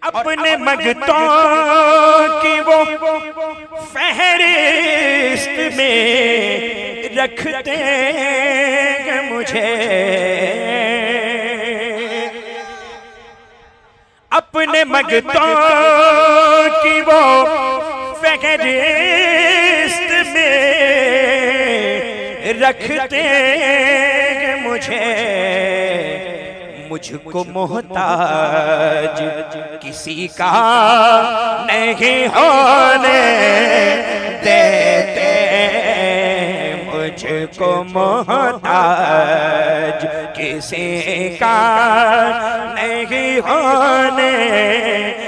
अपने मगतों की वो फहरिस्त में रखते हैं मुझे, अपने मगतों की वो फहरिस्त में रखते हैं मुझे। मुझको मोहताज किसी का नहीं होने देते, मुझको मोहताज किसी का नहीं होने